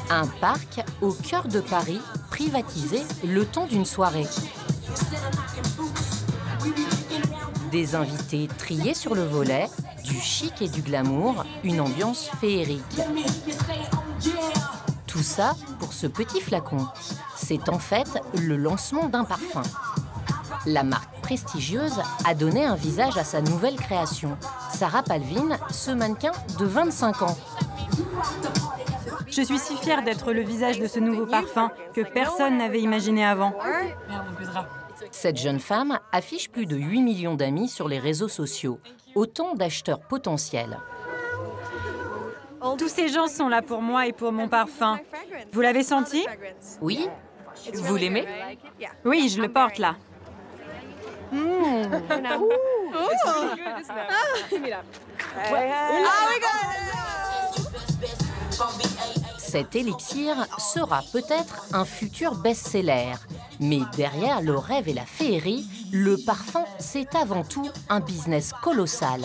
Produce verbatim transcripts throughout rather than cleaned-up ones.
Un parc au cœur de Paris, privatisé le temps d'une soirée. Des invités triés sur le volet, du chic et du glamour, une ambiance féerique. Tout ça pour ce petit flacon. C'est en fait le lancement d'un parfum. La marque prestigieuse a donné un visage à sa nouvelle création. Sarah Palvin, ce mannequin de vingt-cinq ans. Je suis si fière d'être le visage de ce nouveau parfum que personne n'avait imaginé avant. Cette jeune femme affiche plus de huit millions d'amis sur les réseaux sociaux, autant d'acheteurs potentiels. Tous ces gens sont là pour moi et pour mon parfum. Vous l'avez senti? Oui? Vous l'aimez? Oui, je le porte là. Mmh. Cet élixir sera peut-être un futur best-seller. Mais derrière le rêve et la féerie, le parfum, c'est avant tout un business colossal.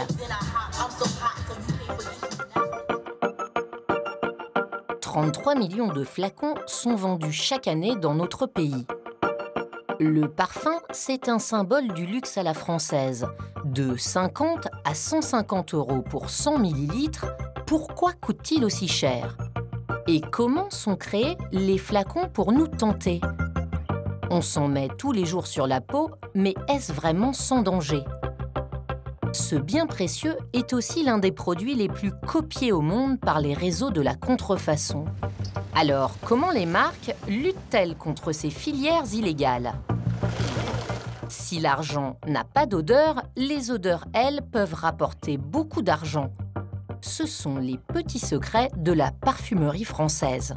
trente-trois millions de flacons sont vendus chaque année dans notre pays. Le parfum, c'est un symbole du luxe à la française. De cinquante à cent cinquante euros pour cent millilitres, pourquoi coûte-t-il aussi cher? Et comment sont créés les flacons pour nous tenter? On s'en met tous les jours sur la peau, mais est-ce vraiment sans danger? Ce bien précieux est aussi l'un des produits les plus copiés au monde par les réseaux de la contrefaçon. Alors, comment les marques luttent-elles contre ces filières illégales? Si l'argent n'a pas d'odeur, les odeurs, elles, peuvent rapporter beaucoup d'argent. Ce sont les petits secrets de la parfumerie française.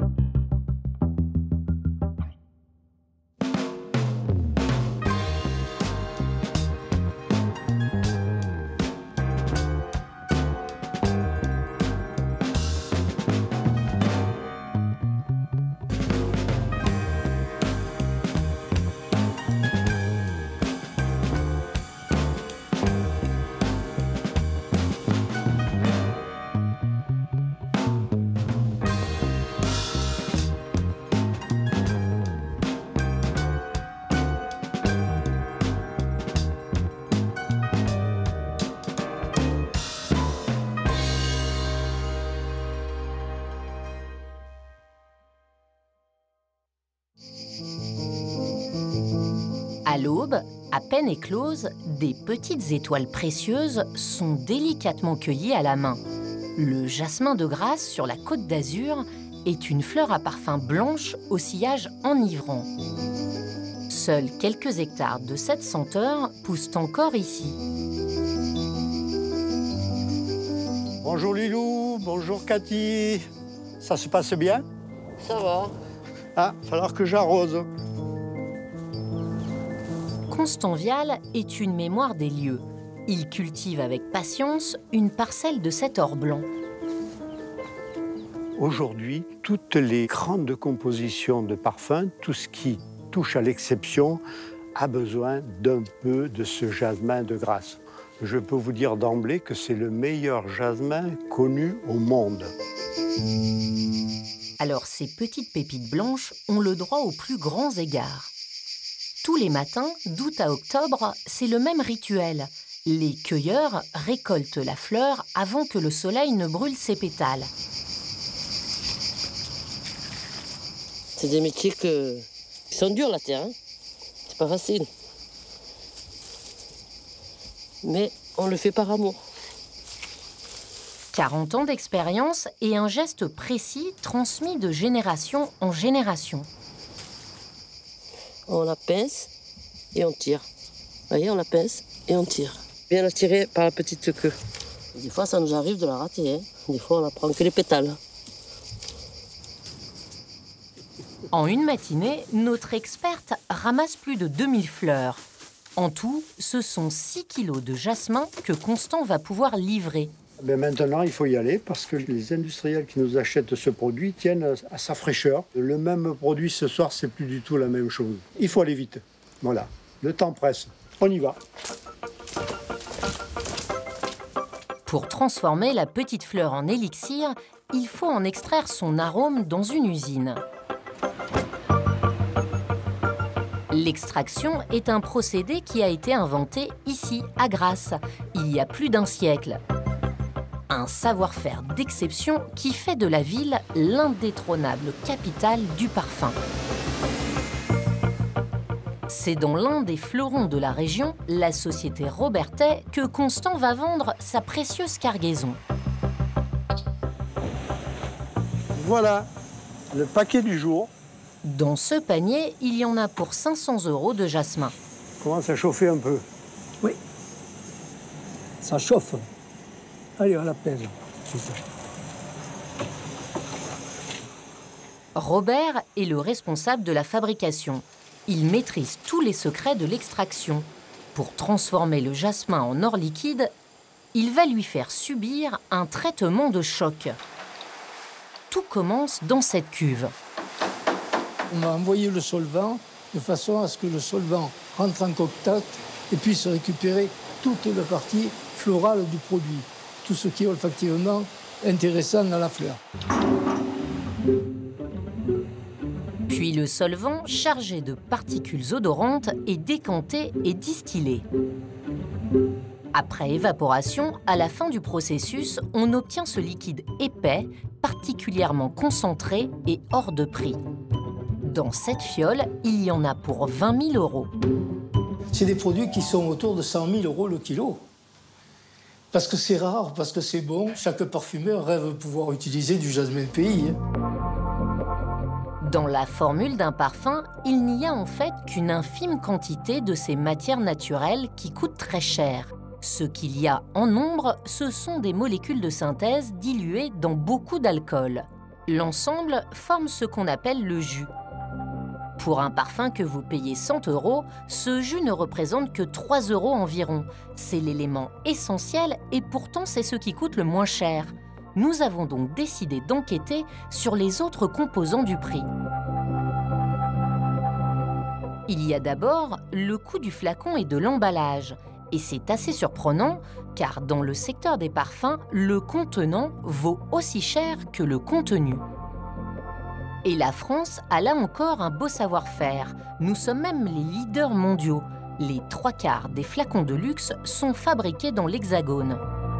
À l'aube, à peine écloses, des petites étoiles précieuses sont délicatement cueillies à la main. Le jasmin de Grasse sur la Côte d'Azur est une fleur à parfum blanche au sillage enivrant. Seuls quelques hectares de cette senteur poussent encore ici. Bonjour Lilou, bonjour Cathy. Ça se passe bien? Ça va. Ah, il va falloir que j'arrose. Constant Vial est une mémoire des lieux. Il cultive avec patience une parcelle de cet or blanc. Aujourd'hui, toutes les grandes compositions de parfums, tout ce qui touche à l'exception, a besoin d'un peu de ce jasmin de Grasse. Je peux vous dire d'emblée que c'est le meilleur jasmin connu au monde. Alors ces petites pépites blanches ont le droit aux plus grands égards. Tous les matins, d'août à octobre, c'est le même rituel. Les cueilleurs récoltent la fleur avant que le soleil ne brûle ses pétales. C'est des métiers que... qui sont durs, la terre. Hein, c'est pas facile. Mais on le fait par amour. quarante ans d'expérience et un geste précis transmis de génération en génération. On la pince et on tire. Vous voyez, on la pince et on tire. Bien la tirer par la petite queue. Des fois, ça nous arrive de la rater. Hein. Des fois, on la prend que les pétales. En une matinée, notre experte ramasse plus de deux mille fleurs. En tout, ce sont six kilos de jasmin que Constant va pouvoir livrer. Mais maintenant, il faut y aller parce que les industriels qui nous achètent ce produit tiennent à sa fraîcheur. Le même produit ce soir, c'est plus du tout la même chose. Il faut aller vite. Voilà, le temps presse. On y va. Pour transformer la petite fleur en élixir, il faut en extraire son arôme dans une usine. L'extraction est un procédé qui a été inventé ici, à Grasse, il y a plus d'un siècle. Un savoir-faire d'exception qui fait de la ville l'indétrônable capitale du parfum. C'est dans l'un des fleurons de la région, la société Robertet, que Constant va vendre sa précieuse cargaison. Voilà, le paquet du jour. Dans ce panier, il y en a pour cinq cents euros de jasmin. Commence à chauffer un peu. Oui, ça chauffe. Allez, on la pèse. Robert est le responsable de la fabrication. Il maîtrise tous les secrets de l'extraction. Pour transformer le jasmin en or liquide, il va lui faire subir un traitement de choc. Tout commence dans cette cuve. On va envoyer le solvant de façon à ce que le solvant rentre en contact et puisse récupérer toute la partie florale du produit, tout ce qui est olfactivement intéressant dans la fleur. Puis le solvant, chargé de particules odorantes, est décanté et distillé. Après évaporation, à la fin du processus, on obtient ce liquide épais, particulièrement concentré et hors de prix. Dans cette fiole, il y en a pour vingt mille euros. C'est des produits qui sont autour de cent mille euros le kilo. Parce que c'est rare, parce que c'est bon. Chaque parfumeur rêve de pouvoir utiliser du jasmin de pays. Dans la formule d'un parfum, il n'y a en fait qu'une infime quantité de ces matières naturelles qui coûtent très cher. Ce qu'il y a en nombre, ce sont des molécules de synthèse diluées dans beaucoup d'alcool. L'ensemble forme ce qu'on appelle le jus. Pour un parfum que vous payez cent euros, ce jus ne représente que trois euros environ. C'est l'élément essentiel et pourtant c'est ce qui coûte le moins cher. Nous avons donc décidé d'enquêter sur les autres composants du prix. Il y a d'abord le coût du flacon et de l'emballage. Et c'est assez surprenant, car dans le secteur des parfums, le contenant vaut aussi cher que le contenu. Et la France a là encore un beau savoir-faire. Nous sommes même les leaders mondiaux. Les trois quarts des flacons de luxe sont fabriqués dans l'Hexagone.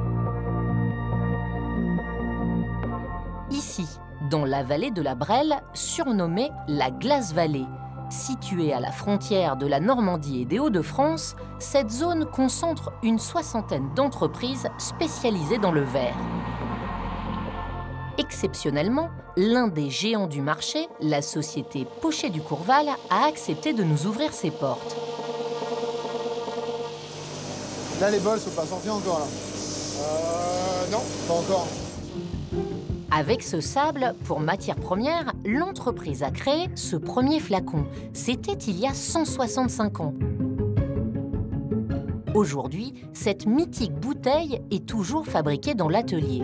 Ici, dans la vallée de la Brelle, surnommée la Glace Vallée. Située à la frontière de la Normandie et des Hauts-de-France, cette zone concentre une soixantaine d'entreprises spécialisées dans le verre. Exceptionnellement, l'un des géants du marché, la société Pochet du Courval, a accepté de nous ouvrir ses portes. Là, les bols sont pas sortis encore, là. Euh... Non, pas encore. Avec ce sable, pour matière première, l'entreprise a créé ce premier flacon. C'était il y a cent soixante-cinq ans. Aujourd'hui, cette mythique bouteille est toujours fabriquée dans l'atelier.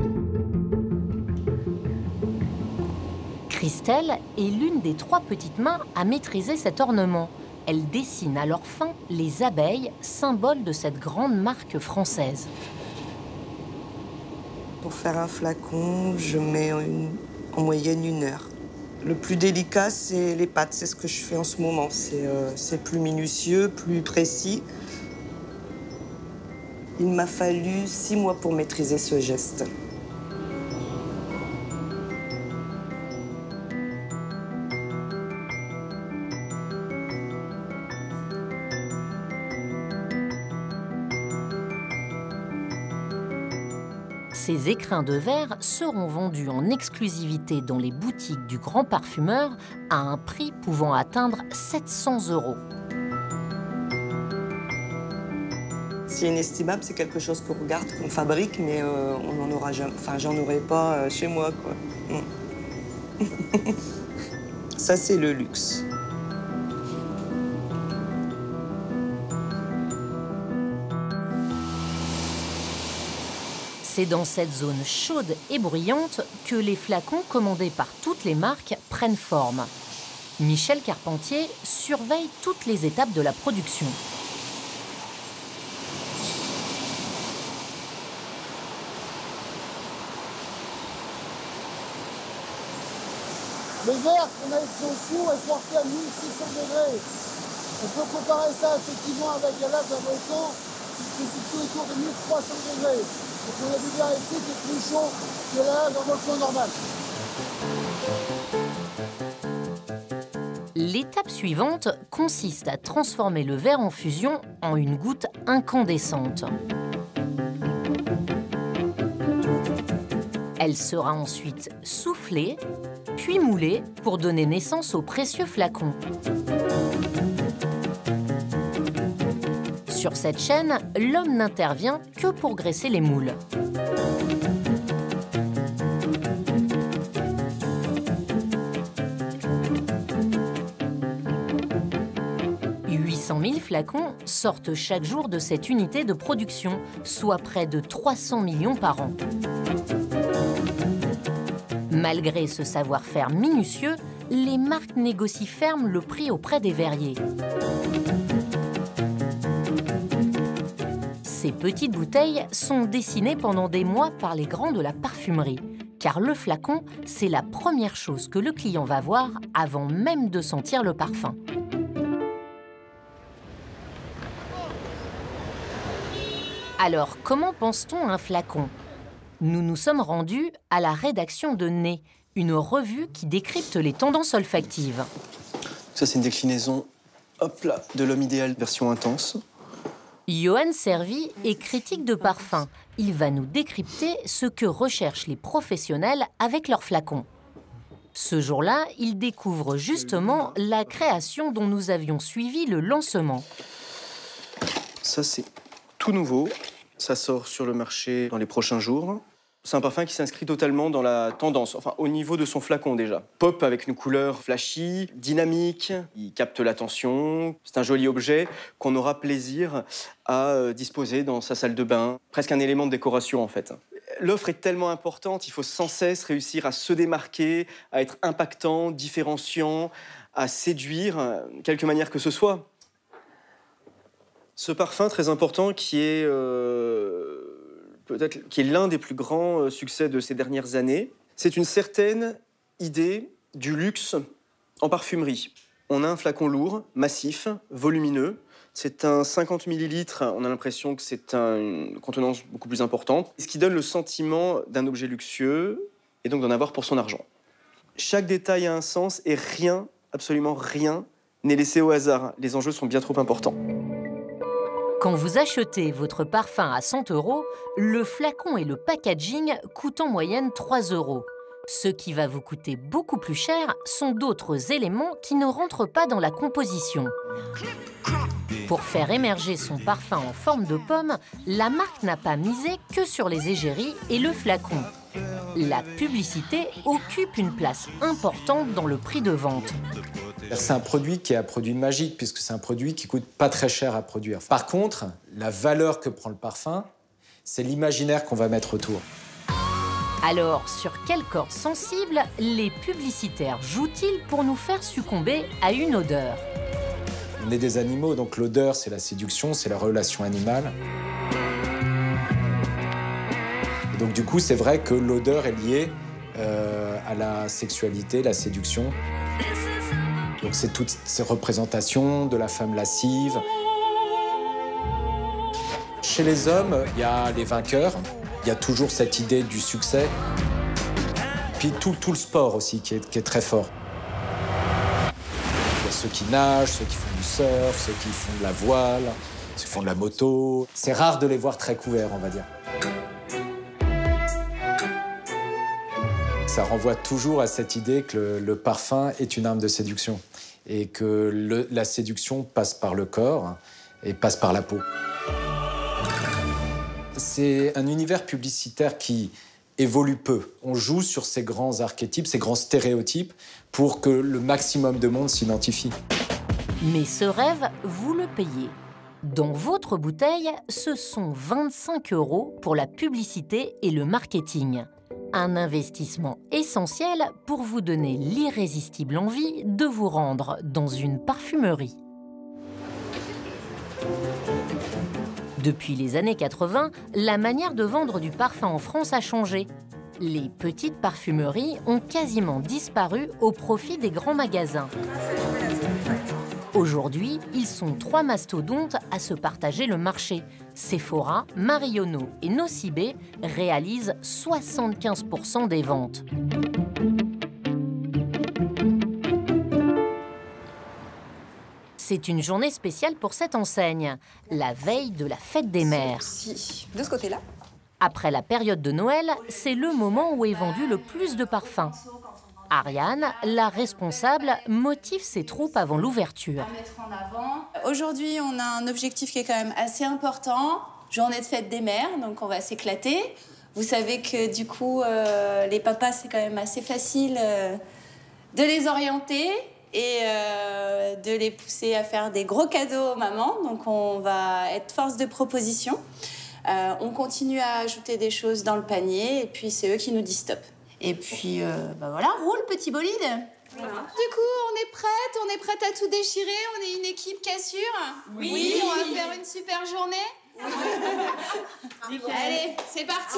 Christelle est l'une des trois petites mains à maîtriser cet ornement. Elle dessine à leur fin les abeilles, symbole de cette grande marque française. Pour faire un flacon, je mets une, en moyenne une heure. Le plus délicat, c'est les pattes. C'est ce que je fais en ce moment. C'est euh, plus minutieux, plus précis. Il m'a fallu six mois pour maîtriser ce geste. Ces écrins de verre seront vendus en exclusivité dans les boutiques du grand parfumeur à un prix pouvant atteindre sept cents euros. C'est inestimable, c'est quelque chose qu'on regarde, qu'on fabrique, mais euh, on n'en aura jamais. Enfin, j'en aurai pas euh, chez moi, quoi. Mm. Ça, c'est le luxe. C'est dans cette zone chaude et bruyante que les flacons commandés par toutes les marques prennent forme. Michel Carpentier surveille toutes les étapes de la production. Le verre qu'on a ici au four est porté à mille six cents degrés. On peut comparer ça effectivement avec la lave d'un volcan qui se situe autour de mille trois cents degrés. Donc on a du verre ici qui est plus chaud que la lave d'un volcan normal. L'étape suivante consiste à transformer le verre en fusion en une goutte incandescente. Elle sera ensuite soufflée, puis moulée pour donner naissance au précieux flacon. Sur cette chaîne, l'homme n'intervient que pour graisser les moules. huit cent mille flacons sortent chaque jour de cette unité de production, soit près de trois cents millions par an. Malgré ce savoir-faire minutieux, les marques négocient ferme le prix auprès des verriers. Ces petites bouteilles sont dessinées pendant des mois par les grands de la parfumerie, car le flacon, c'est la première chose que le client va voir avant même de sentir le parfum. Alors, comment pense-t-on un flacon ? Nous nous sommes rendus à la rédaction de Nez, une revue qui décrypte les tendances olfactives. Ça, c'est une déclinaison hop là, de l'homme idéal version intense. Johan Servi est critique de parfum. Il va nous décrypter ce que recherchent les professionnels avec leurs flacons. Ce jour-là, il découvre justement la création dont nous avions suivi le lancement. Ça, c'est tout nouveau. Ça sort sur le marché dans les prochains jours. C'est un parfum qui s'inscrit totalement dans la tendance, enfin au niveau de son flacon déjà. Pop avec une couleur flashy, dynamique, il capte l'attention. C'est un joli objet qu'on aura plaisir à disposer dans sa salle de bain. Presque un élément de décoration en fait. L'offre est tellement importante, il faut sans cesse réussir à se démarquer, à être impactant, différenciant, à séduire, quelque manière que ce soit. Ce parfum très important qui est euh, peut-être qui est l'un des plus grands succès de ces dernières années, c'est une certaine idée du luxe en parfumerie. On a un flacon lourd, massif, volumineux. C'est un cinquante millilitres, on a l'impression que c'est un, une contenance beaucoup plus importante, ce qui donne le sentiment d'un objet luxueux et donc d'en avoir pour son argent. Chaque détail a un sens et rien, absolument rien, n'est laissé au hasard. Les enjeux sont bien trop importants. Quand vous achetez votre parfum à cent euros, le flacon et le packaging coûtent en moyenne trois euros. Ce qui va vous coûter beaucoup plus cher sont d'autres éléments qui ne rentrent pas dans la composition. Pour faire émerger son parfum en forme de pomme, la marque n'a pas misé que sur les égéries et le flacon. La publicité occupe une place importante dans le prix de vente. C'est un produit qui est un produit magique, puisque c'est un produit qui coûte pas très cher à produire. Par contre, la valeur que prend le parfum, c'est l'imaginaire qu'on va mettre autour. Alors, sur quelle corde sensible les publicitaires jouent-ils pour nous faire succomber à une odeur ? On est des animaux, donc l'odeur, c'est la séduction, c'est la relation animale. Et donc du coup, c'est vrai que l'odeur est liée euh, à la sexualité, la séduction. Donc c'est toutes ces représentations de la femme lascive. Chez les hommes, il y a les vainqueurs, il y a toujours cette idée du succès. Puis tout, tout le sport aussi qui est, qui est très fort. Il y a ceux qui nagent, ceux qui font du surf, ceux qui font de la voile, ceux qui font de la moto. C'est rare de les voir très couverts, on va dire. Ça renvoie toujours à cette idée que le, le parfum est une arme de séduction et que le, la séduction passe par le corps et passe par la peau. C'est un univers publicitaire qui évolue peu. On joue sur ces grands archétypes, ces grands stéréotypes pour que le maximum de monde s'identifie. Mais ce rêve, vous le payez. Dans votre bouteille, ce sont vingt-cinq euros pour la publicité et le marketing. Un investissement essentiel pour vous donner l'irrésistible envie de vous rendre dans une parfumerie. Depuis les années quatre-vingt, la manière de vendre du parfum en France a changé. Les petites parfumeries ont quasiment disparu au profit des grands magasins. Aujourd'hui, ils sont trois mastodontes à se partager le marché. Sephora, Marionneau et Nocibé réalisent soixante-quinze pour cent des ventes. C'est une journée spéciale pour cette enseigne, la veille de la fête des mères. Si, de ce côté-là. Après la période de Noël, c'est le moment où est vendu le plus de parfums. Ariane, la responsable, motive ses troupes avant l'ouverture. Aujourd'hui, on a un objectif qui est quand même assez important. Journée de fête des mères, donc on va s'éclater. Vous savez que du coup, euh, les papas, c'est quand même assez facile euh, de les orienter et euh, de les pousser à faire des gros cadeaux aux mamans. Donc on va être force de proposition. Euh, on continue à ajouter des choses dans le panier et puis c'est eux qui nous disent stop. Et puis, euh, bah voilà, roule petit bolide. Voilà. Du coup, on est prête, on est prête à tout déchirer, on est une équipe cassure. Oui, oui, on va faire une super journée. Oui. Allez, c'est parti.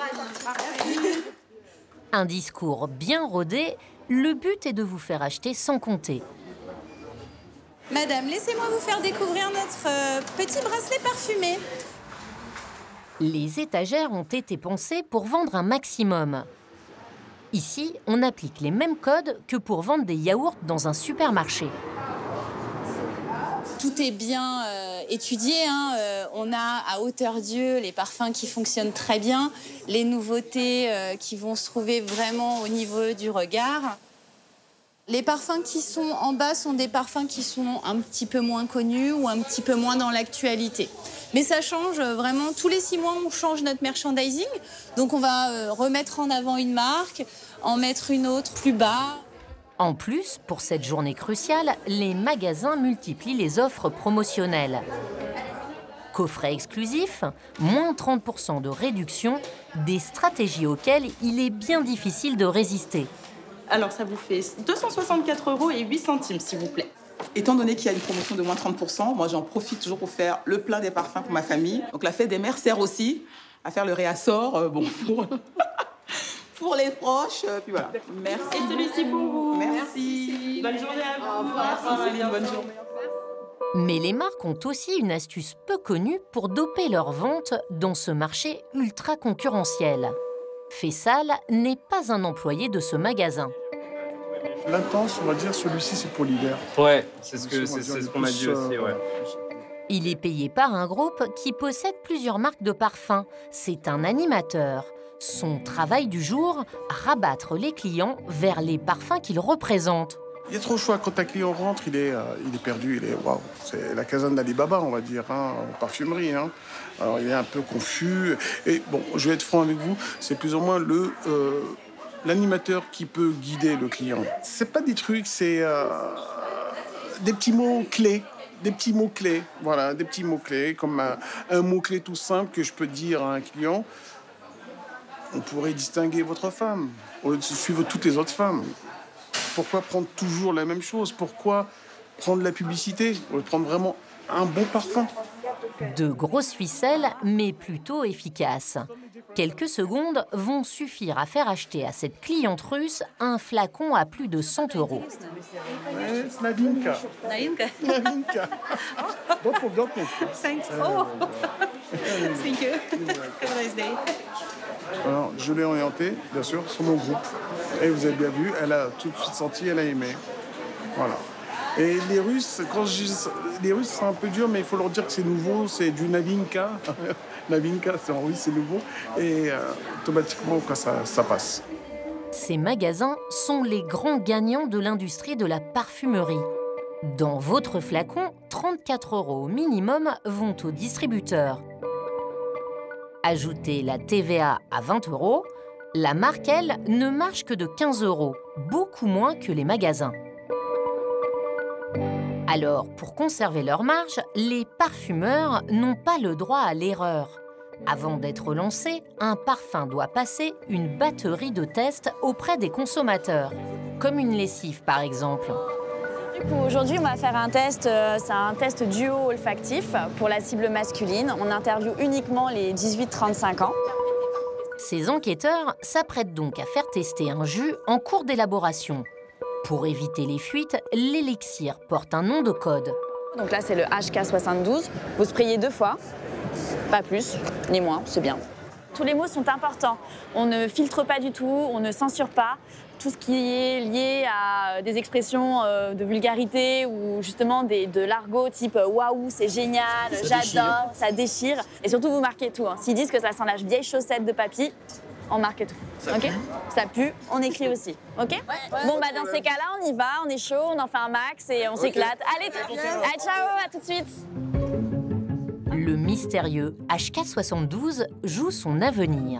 Un discours bien rodé, le but est de vous faire acheter sans compter. Madame, laissez-moi vous faire découvrir notre euh, petit bracelet parfumé. Les étagères ont été pensées pour vendre un maximum. Ici, on applique les mêmes codes que pour vendre des yaourts dans un supermarché. Tout est bien euh, étudié. Hein. Euh, on a à hauteur d'yeux les parfums qui fonctionnent très bien, les nouveautés euh, qui vont se trouver vraiment au niveau du regard. Les parfums qui sont en bas sont des parfums qui sont un petit peu moins connus ou un petit peu moins dans l'actualité. Mais ça change vraiment. Tous les six mois, on change notre merchandising. Donc on va euh, remettre en avant une marque, en mettre une autre plus bas. En plus, pour cette journée cruciale, les magasins multiplient les offres promotionnelles. Coffret exclusif, moins trente pour cent de réduction, des stratégies auxquelles il est bien difficile de résister. Alors ça vous fait deux cent soixante-quatre euros et huit centimes, s'il vous plaît. Étant donné qu'il y a une promotion de moins trente pour cent, moi j'en profite toujours pour faire le plein des parfums pour ma famille. Donc la fête des mères sert aussi à faire le réassort, euh, bon, pour, pour les proches, euh, puis voilà. Merci. Et celui-ci pour vous. Merci. Bonne journée à vous. Merci Céline, bonne journée. Mais les marques ont aussi une astuce peu connue pour doper leurs ventes dans ce marché ultra concurrentiel. Fessal n'est pas un employé de ce magasin. L'intense, on va dire, celui-ci, c'est pour l'hiver. Ouais, c'est ce qu'on ce qu'on m'a dit aussi, ouais. Il est payé par un groupe qui possède plusieurs marques de parfums. C'est un animateur. Son travail du jour, rabattre les clients vers les parfums qu'ils représentent. Il y a trop de choix. Quand un client rentre, il est, euh, il est perdu. Il est, waouh, c'est la caserne d'Ali Baba, on va dire, hein, en parfumerie. Hein. Alors, il est un peu confus. Et bon, je vais être franc avec vous, c'est plus ou moins le... Euh, l'animateur qui peut guider le client. C'est pas des trucs, c'est euh, des petits mots clés, des petits mots clés, voilà, des petits mots clés, comme un, un mot clé tout simple que je peux dire à un client. On pourrait distinguer votre femme au lieu de suivre toutes les autres femmes. Pourquoi prendre toujours la même chose? Pourquoi prendre la publicité au lieu de prendre vraiment un bon parfum? De grosses ficelles, mais plutôt efficaces. Quelques secondes vont suffire à faire acheter à cette cliente russe un flacon à plus de cent euros. Nadinka. Nadinka. Nadinka. Dopo, dopo. Thanks. Oh. Thank you. Have a nice day. Alors, je l'ai orientée, bien sûr, sur mon groupe. Et vous avez bien vu, elle a tout de suite senti, elle a aimé. Voilà. Et les Russes, quand je dis, les Russes, c'est un peu dur, mais il faut leur dire que c'est nouveau, c'est du Navinka. Navinka, c'est en russe, c'est nouveau. Et euh, automatiquement, quoi, ça, ça passe. Ces magasins sont les grands gagnants de l'industrie de la parfumerie. Dans votre flacon, trente-quatre euros au minimum vont au distributeur. Ajoutez la T V A à vingt euros, la marque, elle, ne marche que de quinze euros, beaucoup moins que les magasins. Alors, pour conserver leur marge, les parfumeurs n'ont pas le droit à l'erreur. Avant d'être lancé, un parfum doit passer une batterie de tests auprès des consommateurs, comme une lessive par exemple. Aujourd'hui, on va faire un test, euh, c'est un test duo olfactif pour la cible masculine. On interviewe uniquement les dix-huit trente-cinq ans. Ces enquêteurs s'apprêtent donc à faire tester un jus en cours d'élaboration. Pour éviter les fuites, l'élixir porte un nom de code. Donc là, c'est le H K soixante-douze. Vous sprayez deux fois, pas plus, ni moins, c'est bien. Tous les mots sont importants. On ne filtre pas du tout, on ne censure pas. Tout ce qui est lié à des expressions de vulgarité ou justement des, de l'argot type « waouh, c'est génial, j'adore », ça déchire. Et surtout, vous marquez tout. Hein. S'ils disent que ça sent la vieille chaussette de papy, on marque tout. Ça okay pue. Ça pue, on écrit aussi. Ok ouais, ouais, Bon, bah dans ces cas-là, on y va, on est chaud, on en fait un max et on okay. s'éclate. Allez, allez, ciao, à tout de suite. Le mystérieux H K soixante-douze joue son avenir.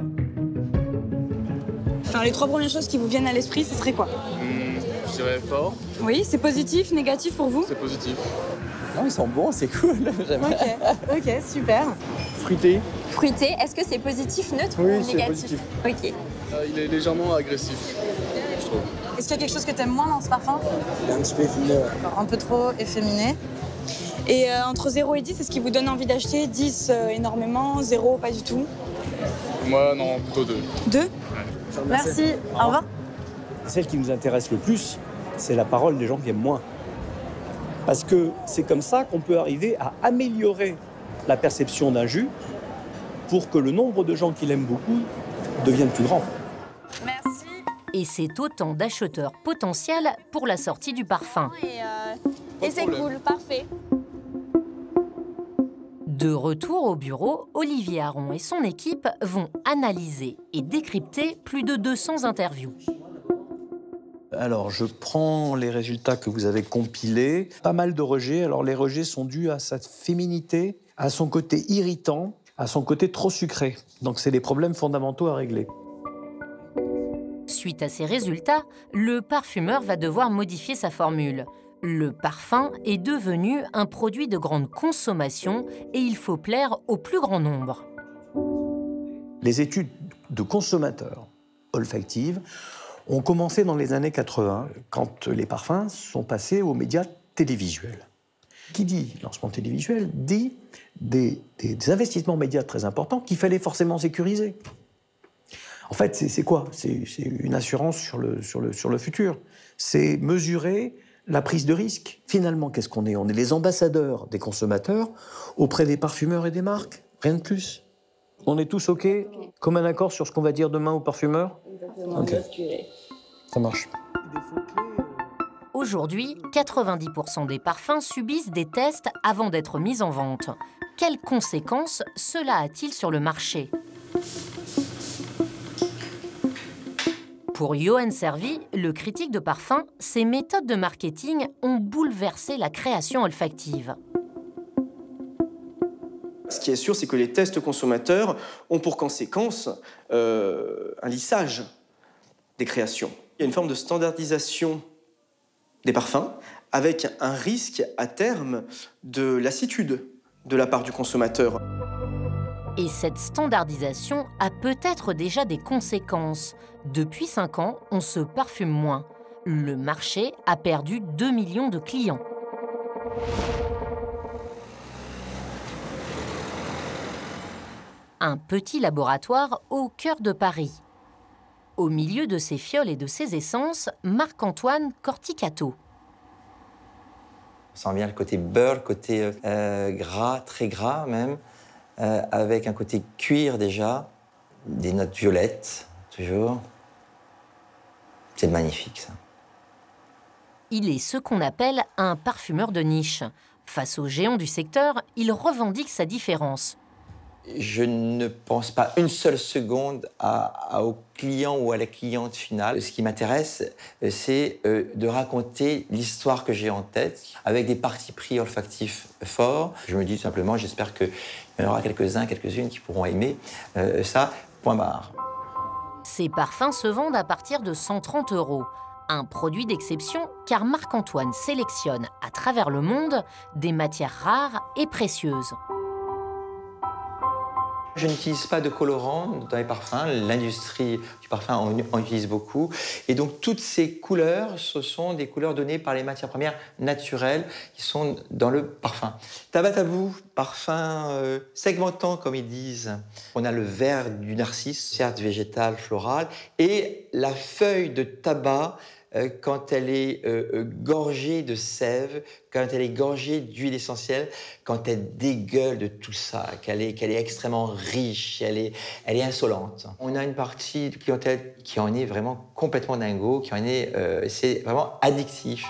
Enfin, les trois premières choses qui vous viennent à l'esprit, ce serait quoi? mmh, Je dirais fort. Oui, c'est positif, négatif pour vous? C'est positif. Non, ils sont bons, c'est cool. Ok, ok, super. Fruité. Fruité, est-ce que c'est positif, neutre oui, ou négatif? Positif. Ok. Euh, il est légèrement agressif, je trouve. Est-ce qu'il y a quelque chose que tu aimes moins dans ce parfum? Il est un petit peu efféminé. Un peu trop efféminé. Et euh, entre zéro et dix, est-ce qui vous donne envie d'acheter? dix, euh, énormément, zéro, pas du tout? Moi, non, plutôt deux. Deux? Ouais. Merci, au revoir. Celle qui nous intéresse le plus, c'est la parole des gens qui aiment moins. Parce que c'est comme ça qu'on peut arriver à améliorer la perception d'un jus pour que le nombre de gens qui l'aiment beaucoup devienne plus grand. Merci. Et c'est autant d'acheteurs potentiels pour la sortie du parfum. Et, euh, et c'est cool, parfait. De retour au bureau, Olivier Aron et son équipe vont analyser et décrypter plus de deux cents interviews. Alors, je prends les résultats que vous avez compilés. Pas mal de rejets. Alors, les rejets sont dus à sa féminité, à son côté irritant, à son côté trop sucré. Donc, c'est des problèmes fondamentaux à régler. Suite à ces résultats, le parfumeur va devoir modifier sa formule. Le parfum est devenu un produit de grande consommation et il faut plaire au plus grand nombre. Les études de consommateurs olfactives ont commencé dans les années quatre-vingt, quand les parfums sont passés aux médias télévisuels. Qui dit lancement télévisuel dit des, des, des investissements médias très importants qu'il fallait forcément sécuriser. En fait, c'est quoi? C'est une assurance sur le, sur le, sur le futur. C'est mesurer la prise de risque. Finalement, qu'est-ce qu'on est? On est les ambassadeurs des consommateurs auprès des parfumeurs et des marques. Rien de plus. On est tous OK? Comme un accord sur ce qu'on va dire demain aux parfumeurs? Exactement. OK. Ça marche. Aujourd'hui, quatre-vingt-dix pour cent des parfums subissent des tests avant d'être mis en vente. Quelles conséquences cela a-t-il sur le marché? Pour Johan Servi, le critique de parfum, ces méthodes de marketing ont bouleversé la création olfactive. Ce qui est sûr, c'est que les tests consommateurs ont pour conséquence euh, un lissage des créations. Il y a une forme de standardisation des parfums avec un risque à terme de lassitude de la part du consommateur. Et cette standardisation a peut-être déjà des conséquences. Depuis cinq ans, on se parfume moins. Le marché a perdu deux millions de clients. Un petit laboratoire au cœur de Paris. Au milieu de ses fioles et de ses essences, Marc-Antoine Corticato. On sent bien le côté beurre, le côté euh, gras, très gras même. Euh, avec un côté cuir déjà, des notes violettes, toujours. C'est magnifique, ça. Il est ce qu'on appelle un parfumeur de niche. Face aux géants du secteur, il revendique sa différence. Je ne pense pas une seule seconde à, à, au client ou à la cliente finale. Ce qui m'intéresse, c'est euh, de raconter l'histoire que j'ai en tête, avec des partis pris olfactifs forts. Je me dis simplement, j'espère qu'il y en aura quelques-uns, quelques-unes qui pourront aimer euh, ça, point barre. Ces parfums se vendent à partir de cent trente euros. Un produit d'exception, car Marc-Antoine sélectionne à travers le monde des matières rares et précieuses. Je n'utilise pas de colorants dans les parfums. L'industrie du parfum en, en utilise beaucoup. Et donc, toutes ces couleurs, ce sont des couleurs données par les matières premières naturelles qui sont dans le parfum. Tabac tabou, parfum euh, segmentant, comme ils disent. On a le vert du narcisse, certes végétal, floral, et la feuille de tabac, euh, quand elle est euh, euh, gorgée de sève, quand elle est gorgée d'huile essentielle, quand elle dégueule de tout ça, qu'elle est, qu'elle est extrêmement riche, elle est, elle est insolente. On a une partie de clientèle qui en est vraiment complètement dingo, qui en est, euh, c'est vraiment addictif.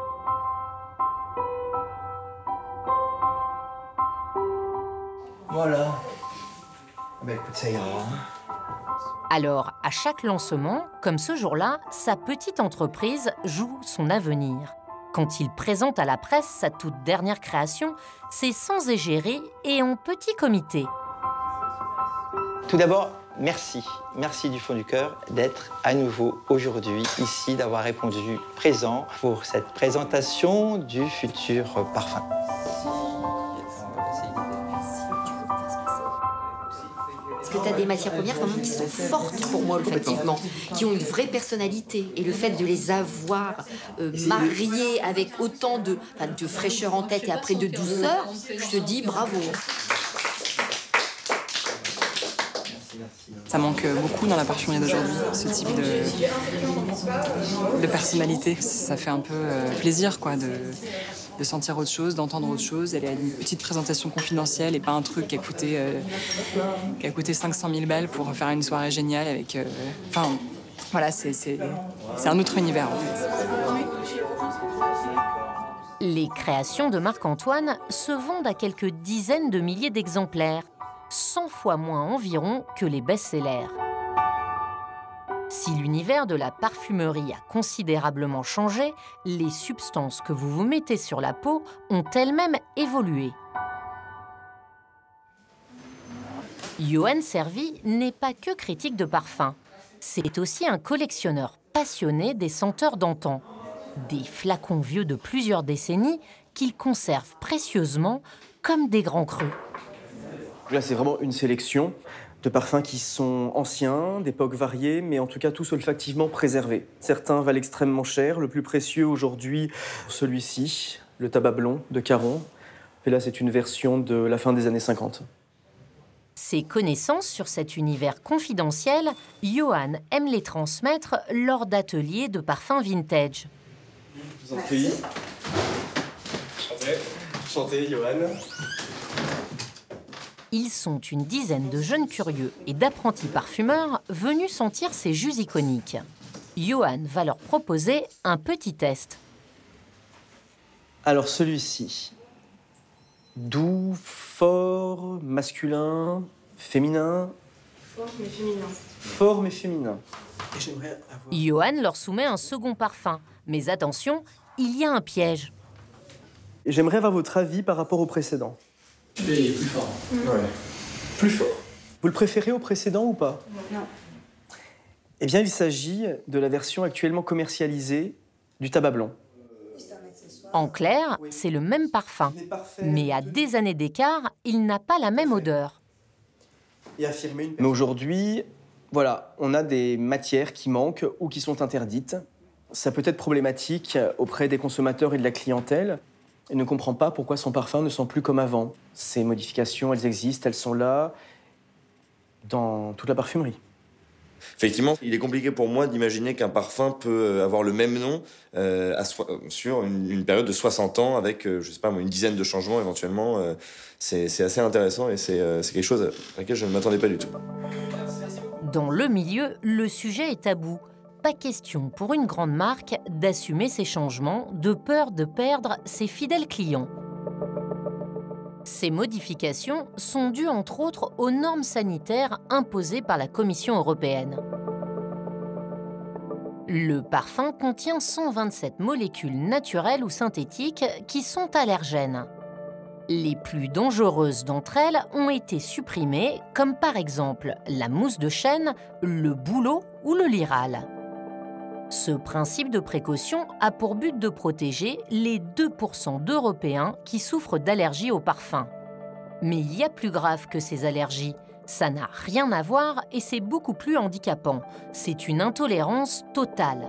Voilà. Ben écoute, ça ira. Alors, à chaque lancement, comme ce jour-là, sa petite entreprise joue son avenir. Quand il présente à la presse sa toute dernière création, c'est sans égérie et en petit comité. Tout d'abord, merci. Merci du fond du cœur d'être à nouveau aujourd'hui ici, d'avoir répondu présent pour cette présentation du futur parfum. Parce que tu as des matières premières quand même qui sont fortes pour moi olfactivement, qui ont une vraie personnalité. Et le fait de les avoir euh, mariées avec autant de, enfin, de fraîcheur en tête et après de douceur, je te dis bravo. Ça manque beaucoup dans la parfumerie d'aujourd'hui, ce type de, de personnalité. Ça fait un peu euh, plaisir, quoi, de, de sentir autre chose, d'entendre autre chose. Elle a une petite présentation confidentielle et pas un truc qui a coûté, euh, qui a coûté cinq cent mille balles pour faire une soirée géniale avec... Euh, enfin, voilà, c'est, c'est, c'est un autre univers, en fait. Les créations de Marc-Antoine se vendent à quelques dizaines de milliers d'exemplaires, cent fois moins environ que les best-sellers. Si l'univers de la parfumerie a considérablement changé, les substances que vous vous mettez sur la peau ont elles-mêmes évolué. Johan Servi n'est pas que critique de parfum. C'est aussi un collectionneur passionné des senteurs d'antan. Des flacons vieux de plusieurs décennies qu'il conserve précieusement comme des grands crus. Là, c'est vraiment une sélection de parfums qui sont anciens, d'époques variées, mais en tout cas tous olfactivement préservés. Certains valent extrêmement cher. Le plus précieux aujourd'hui, celui-ci, le tabac blond de Caron. Et là, c'est une version de la fin des années cinquante. Ses connaissances sur cet univers confidentiel, Johan aime les transmettre lors d'ateliers de parfums vintage. Je vous en prie. Chantez. Chantez, Johan. Ils sont une dizaine de jeunes curieux et d'apprentis parfumeurs venus sentir ces jus iconiques. Johan va leur proposer un petit test. Alors celui-ci, doux, fort, masculin, féminin. Fort mais féminin. Fort mais féminin. Et j'aimerais avoir... Johan leur soumet un second parfum. Mais attention, il y a un piège. J'aimerais avoir votre avis par rapport au précédent. Celui-là, il est plus fort. Mmh. Ouais. Plus fort. Vous le préférez au précédent ou pas? Non. Eh bien, il s'agit de la version actuellement commercialisée du tabac blond. En clair, c'est le même parfum. Mais à des années d'écart, il n'a pas la même odeur. Mais aujourd'hui, voilà, on a des matières qui manquent ou qui sont interdites. Ça peut être problématique auprès des consommateurs et de la clientèle. Il ne comprend pas pourquoi son parfum ne sent plus comme avant. Ces modifications, elles existent, elles sont là, dans toute la parfumerie. Effectivement, il est compliqué pour moi d'imaginer qu'un parfum peut avoir le même nom euh, à so sur une, une période de soixante ans avec, euh, je sais pas moi, une dizaine de changements éventuellement. Euh, c'est assez intéressant et c'est euh, quelque chose à laquelle je ne m'attendais pas du tout. Dans le milieu, le sujet est tabou. Pas question pour une grande marque d'assumer ces changements de peur de perdre ses fidèles clients. Ces modifications sont dues entre autres aux normes sanitaires imposées par la Commission européenne. Le parfum contient cent vingt-sept molécules naturelles ou synthétiques qui sont allergènes. Les plus dangereuses d'entre elles ont été supprimées, comme par exemple la mousse de chêne, le bouleau ou le lyral. Ce principe de précaution a pour but de protéger les deux pour cent d'Européens qui souffrent d'allergies au parfum. Mais il y a plus grave que ces allergies, Ça n'a rien à voir et c'est beaucoup plus handicapant. C'est une intolérance totale.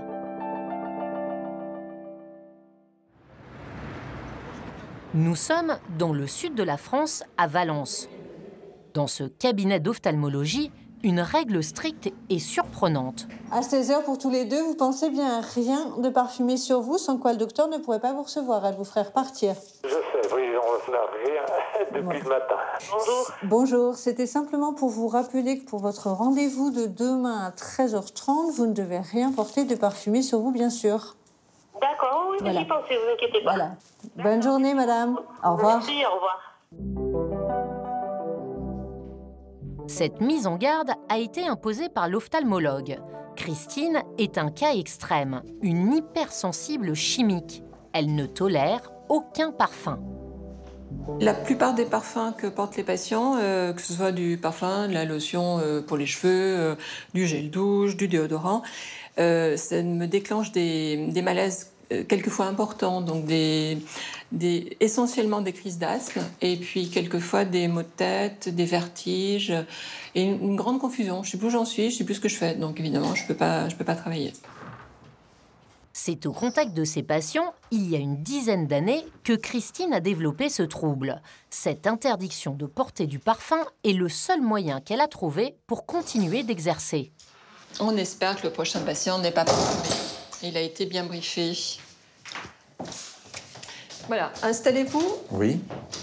Nous sommes dans le sud de la France, à Valence. Dans ce cabinet d'ophtalmologie, une règle stricte et surprenante. À seize heures pour tous les deux, vous pensez bien rien de parfumé sur vous, sans quoi le docteur ne pourrait pas vous recevoir. Elle vous ferait repartir. Je sais, oui, on n'a rien depuis bon. le matin. Bonjour. Bonjour, c'était simplement pour vous rappeler que pour votre rendez-vous de demain à treize heures trente, vous ne devez rien porter de parfumé sur vous, bien sûr. D'accord, oui, voilà. J'y pensais, vous inquiétez pas. Voilà. Bonne journée, madame. Au revoir. Merci, au revoir. Cette mise en garde a été imposée par l'ophtalmologue. Christine est un cas extrême, une hypersensible chimique. Elle ne tolère aucun parfum. La plupart des parfums que portent les patients, euh, que ce soit du parfum, de la lotion euh, pour les cheveux, euh, du gel douche, du déodorant, euh, ça me déclenche des, des malaises euh, quelquefois importants, donc des, des, essentiellement des crises d'asthme, et puis quelquefois des maux de tête, des vertiges, et une, une grande confusion. Je ne sais plus où j'en suis, je ne sais plus ce que je fais, donc évidemment, je ne peux pas, je peux pas travailler. C'est au contact de ses patients, il y a une dizaine d'années, que Christine a développé ce trouble. Cette interdiction de porter du parfum est le seul moyen qu'elle a trouvé pour continuer d'exercer. On espère que le prochain patient n'est pas parfumé. Il a été bien briefé. Voilà, installez-vous. Oui.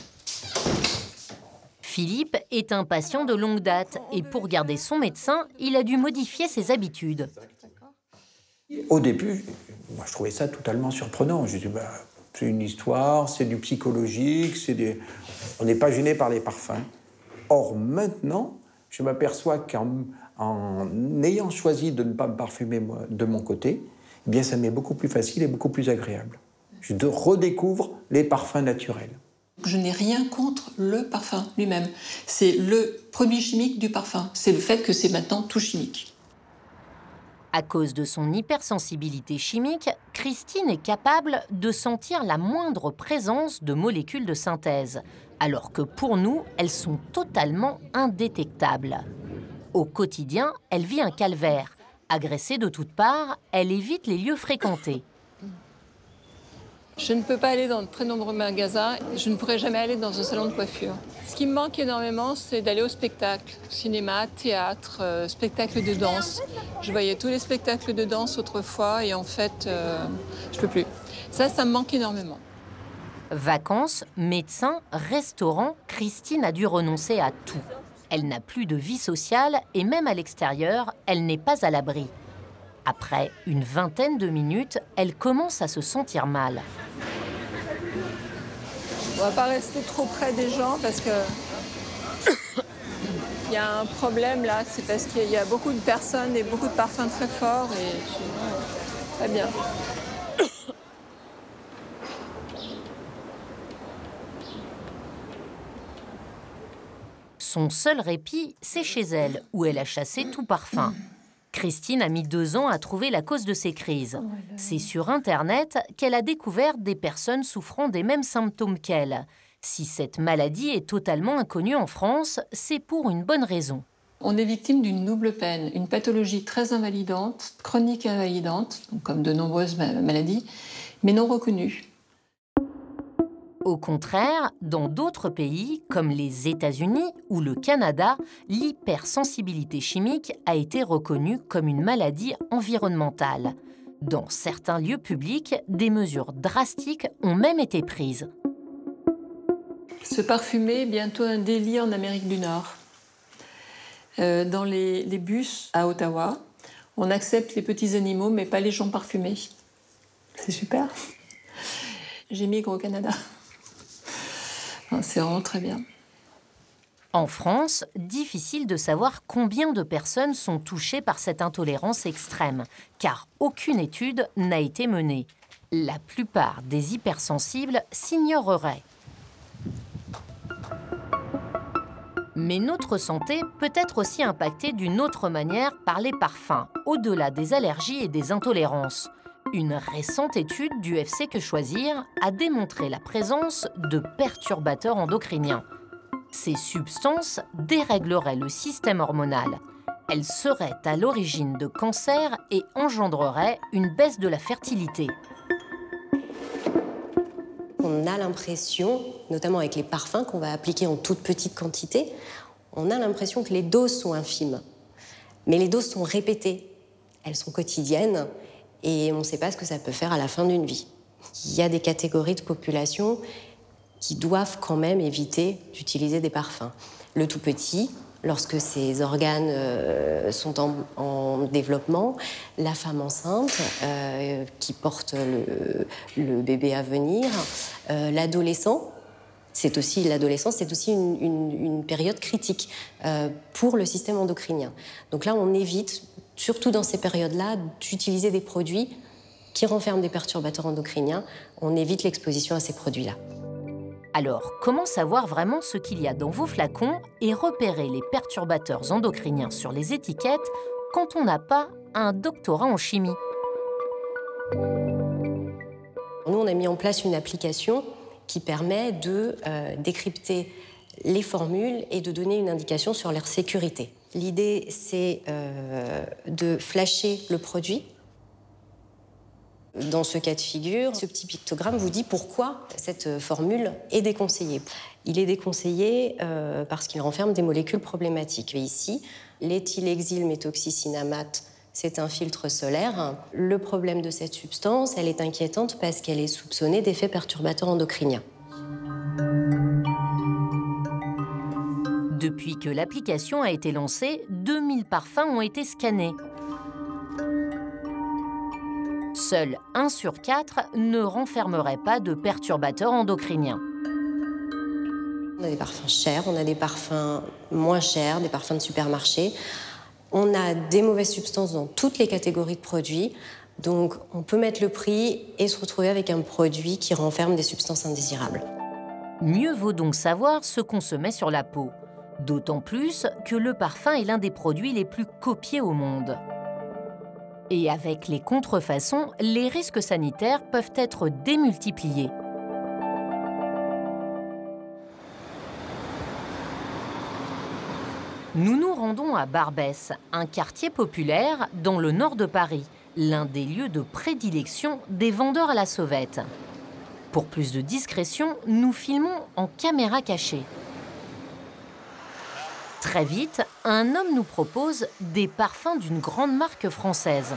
Philippe est un patient de longue date et pour garder son médecin, il a dû modifier ses habitudes. Au début, moi, je trouvais ça totalement surprenant. Je disais, bah, c'est une histoire, c'est du psychologique, c'est des... on n'est pas gêné par les parfums. Or, maintenant, je m'aperçois qu'en en ayant choisi de ne pas me parfumer moi, de mon côté, eh bien, ça m'est beaucoup plus facile et beaucoup plus agréable. Je redécouvre les parfums naturels. Je n'ai rien contre le parfum lui-même. C'est le produit chimique du parfum. C'est le fait que c'est maintenant tout chimique. À cause de son hypersensibilité chimique, Christine est capable de sentir la moindre présence de molécules de synthèse, alors que pour nous, elles sont totalement indétectables. Au quotidien, elle vit un calvaire. Agressée de toutes parts, elle évite les lieux fréquentés. Je ne peux pas aller dans de très nombreux magasins. Je ne pourrais jamais aller dans un salon de coiffure. Ce qui me manque énormément, c'est d'aller au spectacle. Cinéma, théâtre, euh, spectacle de danse. Je voyais tous les spectacles de danse autrefois et en fait, euh, je ne peux plus. Ça, ça me manque énormément. Vacances, médecin, restaurant, Christine a dû renoncer à tout. Elle n'a plus de vie sociale et même à l'extérieur, elle n'est pas à l'abri. Après une vingtaine de minutes, elle commence à se sentir mal. On va pas rester trop près des gens parce que il y a un problème là, c'est parce qu'il y a beaucoup de personnes et beaucoup de parfums très forts et je... très bien. Son seul répit, c'est chez elle, où elle a chassé tout parfum. Christine a mis deux ans à trouver la cause de ces crises. C'est sur Internet qu'elle a découvert des personnes souffrant des mêmes symptômes qu'elle. Si cette maladie est totalement inconnue en France, c'est pour une bonne raison. On est victime d'une double peine, une pathologie très invalidante, chronique et invalidante, comme de nombreuses maladies, mais non reconnue. Au contraire, dans d'autres pays, comme les États-Unis ou le Canada, l'hypersensibilité chimique a été reconnue comme une maladie environnementale. Dans certains lieux publics, des mesures drastiques ont même été prises. Se parfumer est bientôt un délit en Amérique du Nord. Euh, dans les, les bus à Ottawa, on accepte les petits animaux, mais pas les gens parfumés. C'est super. J'émigre au Canada. C'est vraiment très bien. En France, difficile de savoir combien de personnes sont touchées par cette intolérance extrême, car aucune étude n'a été menée. La plupart des hypersensibles s'ignoreraient. Mais notre santé peut être aussi impactée d'une autre manière par les parfums, au-delà des allergies et des intolérances. Une récente étude du F C Que Choisir a démontré la présence de perturbateurs endocriniens. Ces substances dérégleraient le système hormonal. Elles seraient à l'origine de cancers et engendreraient une baisse de la fertilité. On a l'impression, notamment avec les parfums qu'on va appliquer en toute petite quantité, on a l'impression que les doses sont infimes. Mais les doses sont répétées, elles sont quotidiennes et on ne sait pas ce que ça peut faire à la fin d'une vie. Il y a des catégories de population qui doivent quand même éviter d'utiliser des parfums. Le tout petit, lorsque ses organes euh, sont en, en développement, la femme enceinte euh, qui porte le, le bébé à venir, euh, l'adolescent. C'est aussi l'adolescence, c'est aussi une, une, une période critique euh, pour le système endocrinien. Donc là, on évite, surtout dans ces périodes-là, d'utiliser des produits qui renferment des perturbateurs endocriniens. On évite l'exposition à ces produits-là. Alors, comment savoir vraiment ce qu'il y a dans vos flacons et repérer les perturbateurs endocriniens sur les étiquettes quand on n'a pas un doctorat en chimie? Nous, on a mis en place une application qui permet de euh, décrypter les formules et de donner une indication sur leur sécurité. L'idée, c'est euh, de flasher le produit. Dans ce cas de figure, ce petit pictogramme vous dit pourquoi cette formule est déconseillée. Il est déconseillé euh, parce qu'il renferme des molécules problématiques. Et ici, l'éthylhexylméthoxycinamate, c'est un filtre solaire. Le problème de cette substance, elle est inquiétante parce qu'elle est soupçonnée d'effets perturbateurs endocriniens. Depuis que l'application a été lancée, deux mille parfums ont été scannés. Seul un sur quatre ne renfermerait pas de perturbateurs endocriniens. On a des parfums chers, on a des parfums moins chers, des parfums de supermarché. On a des mauvaises substances dans toutes les catégories de produits. Donc on peut mettre le prix et se retrouver avec un produit qui renferme des substances indésirables. Mieux vaut donc savoir ce qu'on se met sur la peau. D'autant plus que le parfum est l'un des produits les plus copiés au monde. Et avec les contrefaçons, les risques sanitaires peuvent être démultipliés. Nous nous rendons à Barbès, un quartier populaire dans le nord de Paris, l'un des lieux de prédilection des vendeurs à la sauvette. Pour plus de discrétion, nous filmons en caméra cachée. Très vite, un homme nous propose des parfums d'une grande marque française.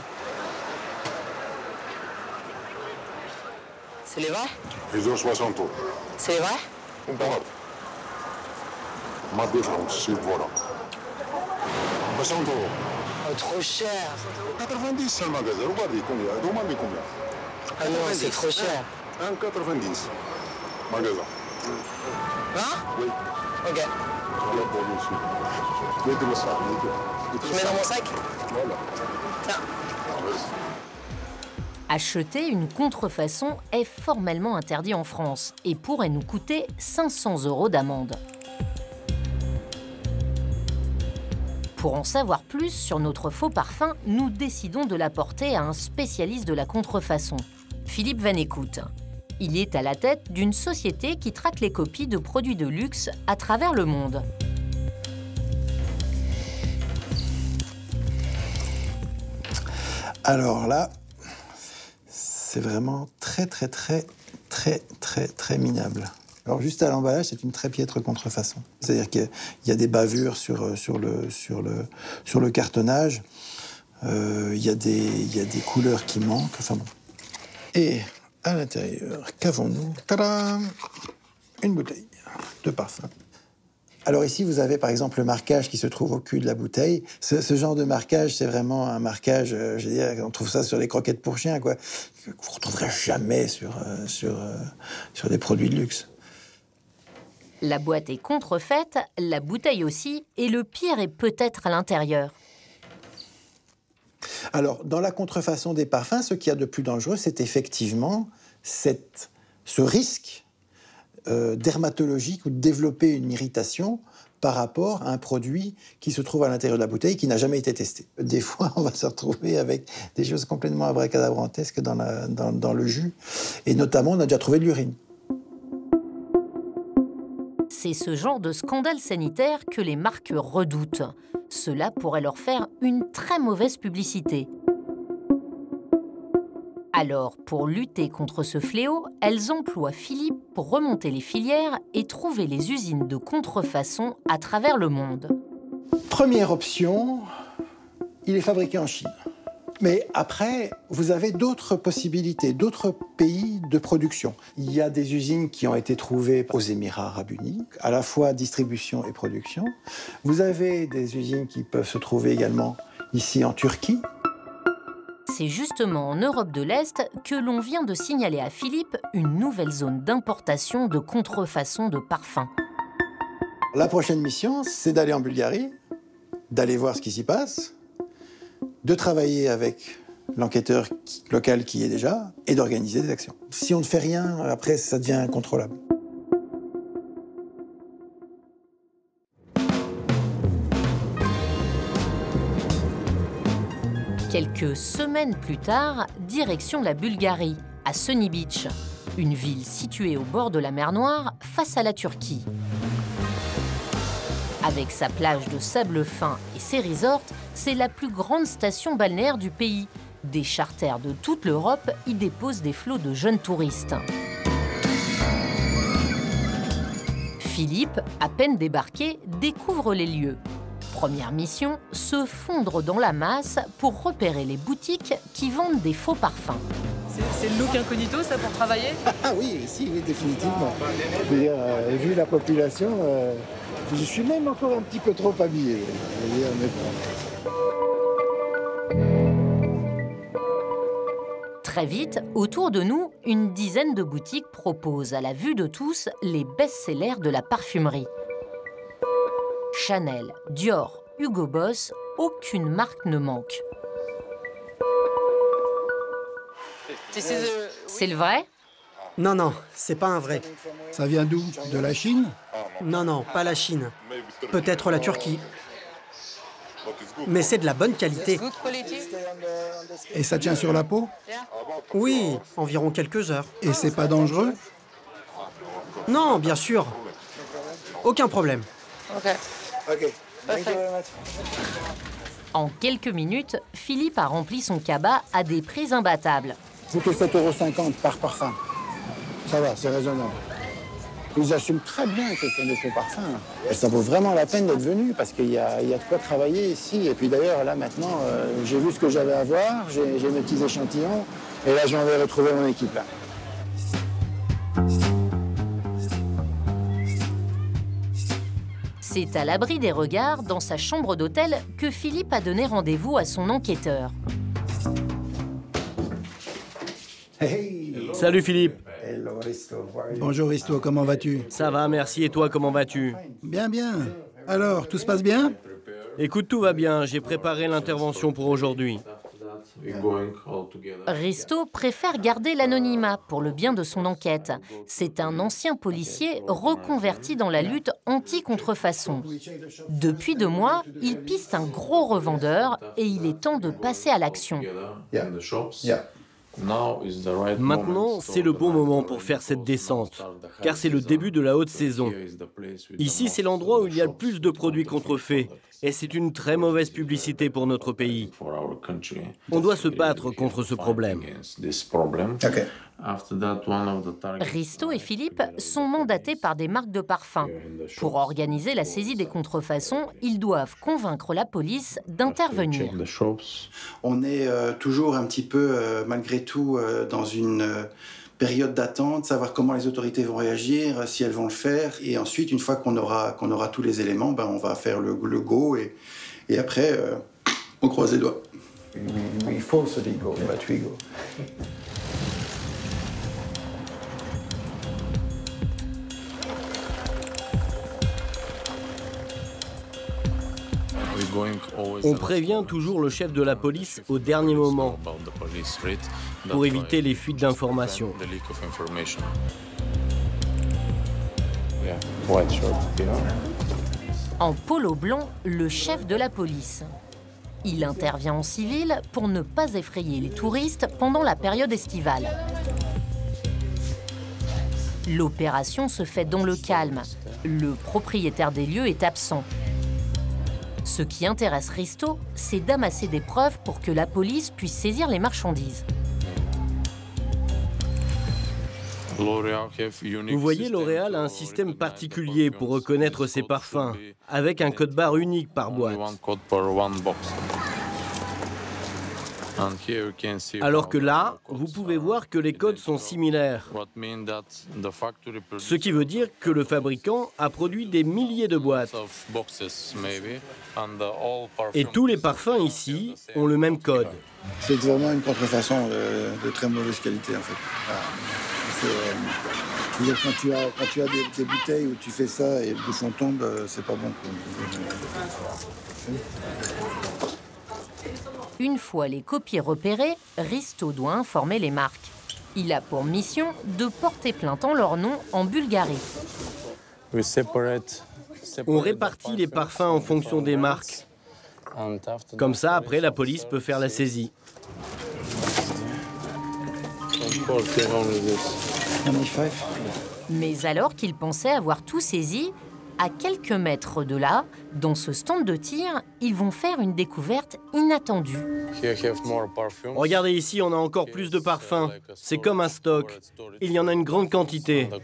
C'est les vrais? Ils ont soixante euros. C'est les vrais? Voilà. Ma différence, c'est voilà. soixante euros. Oh, trop cher. quatre-vingt-dix, c'est le magasin. Regardez combien. Demandez combien. Ah non, c'est trop cher. un quatre-vingt-dix. Magasin. Hein? Oui. Ok. Voilà pour vous aussi. Mettez le sac. Je mets dans mon sac? Voilà. Tiens. Acheter une contrefaçon est formellement interdit en France et pourrait nous coûter cinq cents euros d'amende. Pour en savoir plus sur notre faux parfum, nous décidons de l'apporter à un spécialiste de la contrefaçon, Philippe Van Écoute. Il est à la tête d'une société qui traque les copies de produits de luxe à travers le monde. Alors là, c'est vraiment très, très, très, très, très, très minable. Alors juste à l'emballage, c'est une très piètre contrefaçon. C'est-à-dire qu'il y a des bavures sur, sur, le, sur, le, sur le cartonnage, euh, il y a des, il y a des couleurs qui manquent, enfin bon. Et à l'intérieur, qu'avons-nous? Tadam! Une bouteille de parfum. Alors ici, vous avez par exemple le marquage qui se trouve au cul de la bouteille. Ce, ce genre de marquage, c'est vraiment un marquage, euh, je veux dire, on trouve ça sur les croquettes pour chiens, quoi. Vous ne retrouverez jamais sur, euh, sur, euh, sur des produits de luxe. La boîte est contrefaite, la bouteille aussi, et le pire est peut-être à l'intérieur. Alors, dans la contrefaçon des parfums, ce qu'il y a de plus dangereux, c'est effectivement cette, ce risque euh, dermatologique ou de développer une irritation par rapport à un produit qui se trouve à l'intérieur de la bouteille qui n'a jamais été testé. Des fois, on va se retrouver avec des choses complètement abracadabrantesques dans, la, dans, dans le jus. Et notamment, on a déjà trouvé de l'urine. C'est ce genre de scandale sanitaire que les marques redoutent. Cela pourrait leur faire une très mauvaise publicité. Alors, pour lutter contre ce fléau, elles emploient Philippe pour remonter les filières et trouver les usines de contrefaçon à travers le monde. Première option, il est fabriqué en Chine. Mais après, vous avez d'autres possibilités, d'autres pays de production. Il y a des usines qui ont été trouvées aux Émirats arabes unis, à la fois distribution et production. Vous avez des usines qui peuvent se trouver également ici en Turquie. C'est justement en Europe de l'Est que l'on vient de signaler à Philippe une nouvelle zone d'importation de contrefaçon de parfums. La prochaine mission, c'est d'aller en Bulgarie, d'aller voir ce qui s'y passe, de travailler avec l'enquêteur local qui y est déjà et d'organiser des actions. Si on ne fait rien, après, ça devient incontrôlable. Quelques semaines plus tard, direction la Bulgarie, à Sunny Beach, une ville située au bord de la mer Noire, face à la Turquie. Avec sa plage de sable fin et ses resorts, c'est la plus grande station balnéaire du pays. Des charters de toute l'Europe y déposent des flots de jeunes touristes. Philippe, à peine débarqué, découvre les lieux. Première mission, se fondre dans la masse pour repérer les boutiques qui vendent des faux parfums. C'est le look incognito, ça, pour travailler? Ah oui, si, oui, définitivement. Je veux dire, euh, vu la population, euh, je suis même encore un petit peu trop habillé. Je veux dire, Très vite, autour de nous, une dizaine de boutiques proposent à la vue de tous les best-sellers de la parfumerie. Chanel, Dior, Hugo Boss, aucune marque ne manque. C'est le vrai? Non, non, c'est pas un vrai. Ça vient d'où? De la Chine? Non, non, pas la Chine. Peut-être la Turquie. Mais c'est de la bonne qualité. Et ça tient sur la peau? Oui, environ quelques heures. Et c'est pas dangereux? Non, bien sûr. Aucun problème. Ok. Ok. En quelques minutes, Philippe a rempli son cabas à des prix imbattables. Plutôt sept euros cinquante par parfum. Ça va, c'est raisonnable. Ils assument très bien que ce sont des faux parfums. Et ça vaut vraiment la peine d'être venu parce qu'il y a, il y a de quoi travailler ici. Et puis d'ailleurs, là maintenant, euh, j'ai vu ce que j'avais à voir, j'ai, j'ai mes petits échantillons. Et là, j'en vais retrouver mon équipe là. C'est à l'abri des regards, dans sa chambre d'hôtel, que Philippe a donné rendez-vous à son enquêteur. Hey. Salut Philippe. Hello, Risto. Bonjour Risto, comment vas-tu? Ça va, merci. Et toi, comment vas-tu? Bien, bien. Alors, tout se passe bien? Écoute, tout va bien. J'ai préparé l'intervention pour aujourd'hui. Risto préfère garder l'anonymat pour le bien de son enquête. C'est un ancien policier reconverti dans la lutte anti-contrefaçon. Depuis deux mois, il piste un gros revendeur et il est temps de passer à l'action. Maintenant, c'est le bon moment pour faire cette descente, car c'est le début de la haute saison. Ici, c'est l'endroit où il y a le plus de produits contrefaits, et c'est une très mauvaise publicité pour notre pays. On doit se battre contre ce problème. Okay. Risto et Philippe sont mandatés par des marques de parfums. Pour organiser la saisie des contrefaçons, ils doivent convaincre la police d'intervenir. On est euh, toujours un petit peu, euh, malgré tout, euh, dans une euh, période d'attente, savoir comment les autorités vont réagir, si elles vont le faire. Et ensuite, une fois qu'on aura, qu'on aura tous les éléments, ben, on va faire le, le go et, et après, euh, on croise les doigts. Il faut se dire go, but we go. On prévient toujours le chef de la police au dernier moment pour éviter les fuites d'informations. En polo blanc, le chef de la police. Il intervient en civil pour ne pas effrayer les touristes pendant la période estivale. L'opération se fait dans le calme. Le propriétaire des lieux est absent. Ce qui intéresse Risto, c'est d'amasser des preuves pour que la police puisse saisir les marchandises. Vous voyez, L'Oréal a un système particulier pour reconnaître ses parfums, avec un code barre unique par boîte. Alors que là, vous pouvez voir que les codes sont similaires. Ce qui veut dire que le fabricant a produit des milliers de boîtes. Et tous les parfums ici ont le même code. C'est vraiment une contrefaçon de, de très mauvaise qualité en fait. Euh, quand tu as, quand tu as des, des bouteilles où tu fais ça et le bouchon tombe, c'est pas bon. Une fois les copies repérées, Risto doit informer les marques. Il a pour mission de porter plainte en leur nom en Bulgarie. On répartit les parfums en fonction des marques. Comme ça, après, la police peut faire la saisie. Mais alors qu'ils pensaient avoir tout saisi, à quelques mètres de là, dans ce stand de tir, ils vont faire une découverte inattendue. Regardez ici, on a encore plus de parfums. C'est comme un stock. Il y en a une grande quantité. Et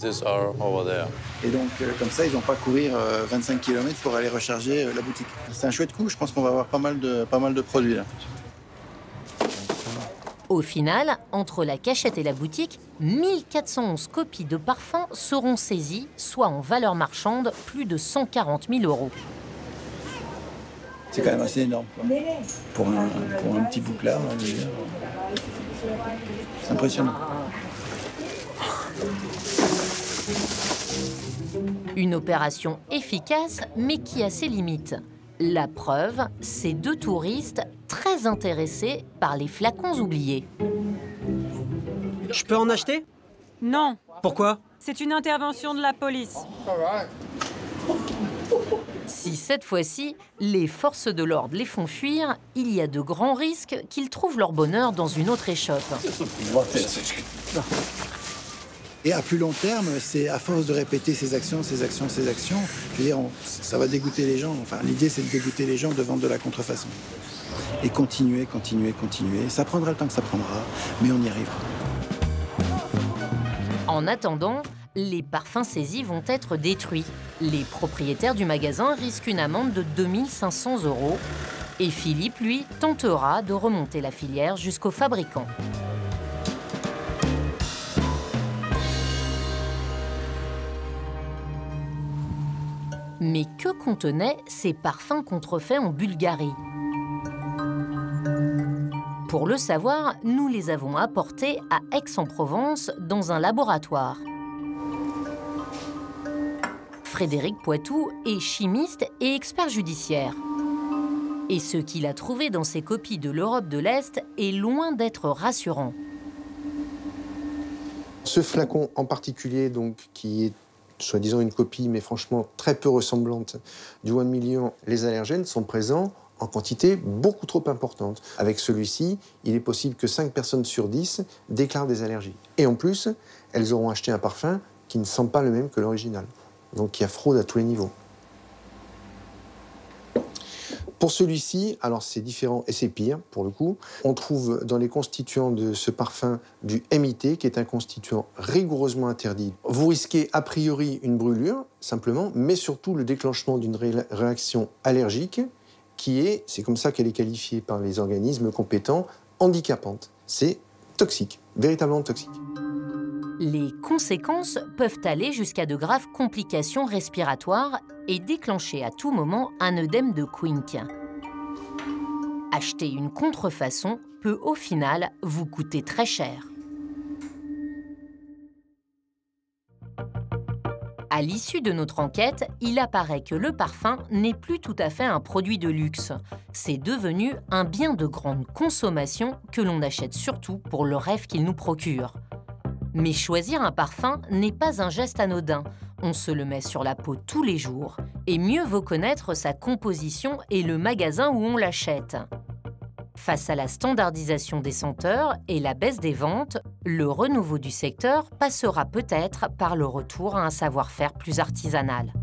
donc, euh, comme ça, ils n'ont pas à courir euh, vingt-cinq kilomètres pour aller recharger euh, la boutique. C'est un chouette coup, je pense qu'on va avoir pas mal de, pas mal de produits là. Au final, entre la cachette et la boutique, mille quatre cent onze copies de parfums seront saisies, soit en valeur marchande plus de cent quarante mille euros. C'est quand même assez énorme, quoi. Pour, un, pour un petit bouclard, là, je veux dire. C'est impressionnant. Une opération efficace, mais qui a ses limites. La preuve, c'est deux touristes très intéressés par les flacons oubliés. Je peux en acheter? Non. Pourquoi? C'est une intervention de la police. Si cette fois-ci, les forces de l'ordre les font fuir, il y a de grands risques qu'ils trouvent leur bonheur dans une autre échoppe. Et à plus long terme, c'est à force de répéter ces actions, ces actions, ces actions, je veux dire, on, ça va dégoûter les gens. Enfin, l'idée, c'est de dégoûter les gens de vendre de la contrefaçon. Et continuer, continuer, continuer. Ça prendra le temps que ça prendra, mais on y arrivera. En attendant, les parfums saisis vont être détruits. Les propriétaires du magasin risquent une amende de deux mille cinq cents euros. Et Philippe, lui, tentera de remonter la filière jusqu'au fabricant. Mais que contenaient ces parfums contrefaits en Bulgarie? Pour le savoir, nous les avons apportés à Aix-en-Provence dans un laboratoire. Frédéric Poitou est chimiste et expert judiciaire. Et ce qu'il a trouvé dans ces copies de l'Europe de l'Est est loin d'être rassurant. Ce flacon en particulier, donc, qui est soi-disant une copie, mais franchement très peu ressemblante du One Million, les allergènes sont présents en quantité beaucoup trop importante. Avec celui-ci, il est possible que cinq personnes sur dix déclarent des allergies. Et en plus, elles auront acheté un parfum qui ne sent pas le même que l'original. Donc il y a fraude à tous les niveaux. Pour celui-ci, alors c'est différent et c'est pire pour le coup. On trouve dans les constituants de ce parfum du M I T, qui est un constituant rigoureusement interdit. Vous risquez a priori une brûlure, simplement, mais surtout le déclenchement d'une ré réaction allergique qui est, c'est comme ça qu'elle est qualifiée par les organismes compétents, handicapante. C'est toxique, véritablement toxique. Les conséquences peuvent aller jusqu'à de graves complications respiratoires et déclencher à tout moment un œdème de Quincke. Acheter une contrefaçon peut au final vous coûter très cher. À l'issue de notre enquête, il apparaît que le parfum n'est plus tout à fait un produit de luxe. C'est devenu un bien de grande consommation que l'on achète surtout pour le rêve qu'il nous procure. Mais choisir un parfum n'est pas un geste anodin. On se le met sur la peau tous les jours. Et mieux vaut connaître sa composition et le magasin où on l'achète. Face à la standardisation des senteurs et la baisse des ventes, le renouveau du secteur passera peut-être par le retour à un savoir-faire plus artisanal.